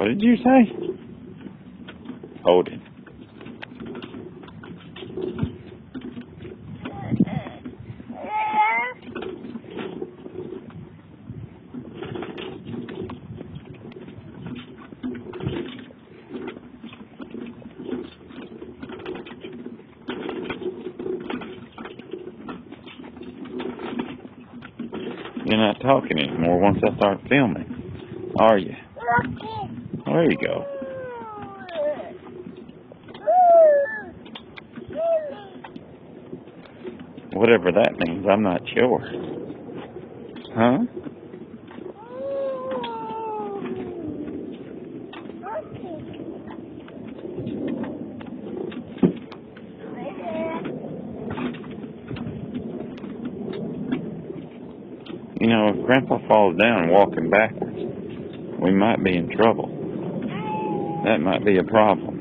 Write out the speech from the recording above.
What did you say? Hold it. You're not talking anymore once I start filming, are you? There you go. Whatever that means, I'm not sure. Huh? You know, if Grandpa falls down walking backwards, we might be in trouble. That might be a problem.